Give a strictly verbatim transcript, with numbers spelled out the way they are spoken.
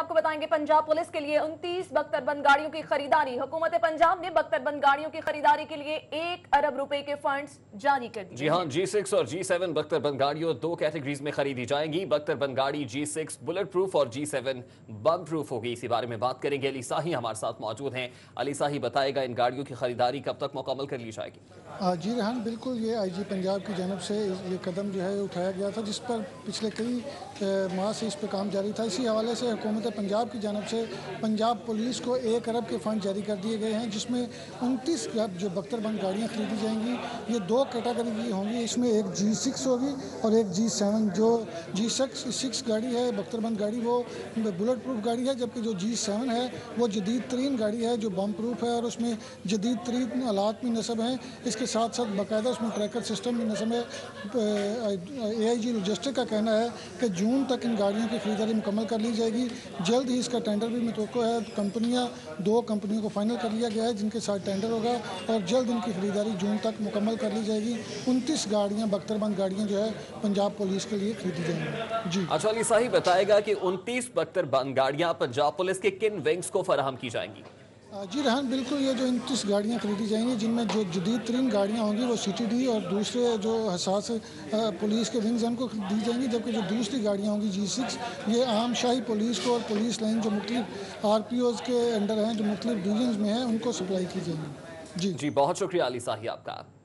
आपको बताएंगे पंजाब पुलिस के लिए उनतीस बख्तरबंद गाड़ियों की खरीदारी। हुकूमत पंजाब ने बख्तरबंद गाड़ियों की खरीदारी के लिए एक अरब रुपए के फंड्स जारी कर दिए। जी हाँ, जी सिक्स और जी सेवन बख्तरबंद गाड़ियों दो कैटेगरीज में खरीदी जाएंगी। बख्तरबंद गाड़ी जी सिक्स बुलेट प्रूफ और जी सेवन बम प्रूफ होगी। इसी बारे में बात करेंगे, अली साही हमारे साथ मौजूद हैं। अली साही बताएगा इन गाड़ियों की खरीदारी कब तक मुकम्मल कर ली जाएगी? जी रेहान, बिल्कुल ये आई जी पंजाब की जानब से ये कदम जो है उठाया गया था, जिस पर पिछले कई माह से इस पर काम जारी था। इसी हवाले से हुकूमत पंजाब की जानब से पंजाब पुलिस को एक अरब के फंड जारी कर दिए गए हैं, जिसमें उनतीस जो बख्तरबंद गाड़ियाँ खरीदी जाएंगी। ये दो कैटेगरी की होंगी, इसमें एक जी सिक्स होगी और एक जी सेवन। जो जी सिक्स सिक्स गाड़ी है बख्तरबंद गाड़ी, वो बुलेट प्रूफ गाड़ी है, जबकि जो जी सेवन है वो जदीद तरीन गाड़ी है जो बम प्रूफ है और उसमें जदीद तरीन आलात भी नस्ब हैं। इसके साथ साथ बाकायदा उसमें ट्रैकर सिस्टम भी नस्ब है। ए आई जी लॉजिस्टिक का कहना है कि जून तक इन गाड़ियों की खरीदारी मुकम्मल कर ली जाएगी। जल्द ही इसका टेंडर भी मुतवक्को है। कंपनियां दो कंपनियों को फाइनल कर लिया गया है जिनके साथ टेंडर होगा और जल्द इनकी खरीदारी जून तक मुकम्मल कर ली जाएगी। उनतीस गाड़ियाँ बख्तरबंद गाड़ियाँ जो है पंजाब पुलिस के लिए खरीदी जाएंगी। जी अच्छा, अली साही बताएगा कि उनतीस बख्तरबंद गाड़ियाँ पंजाब पुलिस के किन विंग्स को फराहम की जाएंगी? जी रेहान, बिल्कुल ये जो उनतीस गाड़ियाँ खरीदी जाएंगी, जिनमें जो जदीद तरीन गाड़ियाँ होंगी वो सी टी डी और दूसरे जो हसास पुलिस के विंग्स हैं उनको दी जाएंगी, जबकि जो दूसरी गाड़ियाँ होंगी जी सिक्स ये आम शाही पुलिस को और पुलिस लाइन जो मुख्तलिफ आर पी ओज़ के अंडर हैं, जो मुख्तलिफ डिवीजन में हैं, उनको सप्लाई की जाएंगी। जी जी बहुत शुक्रिया अली साही आपका।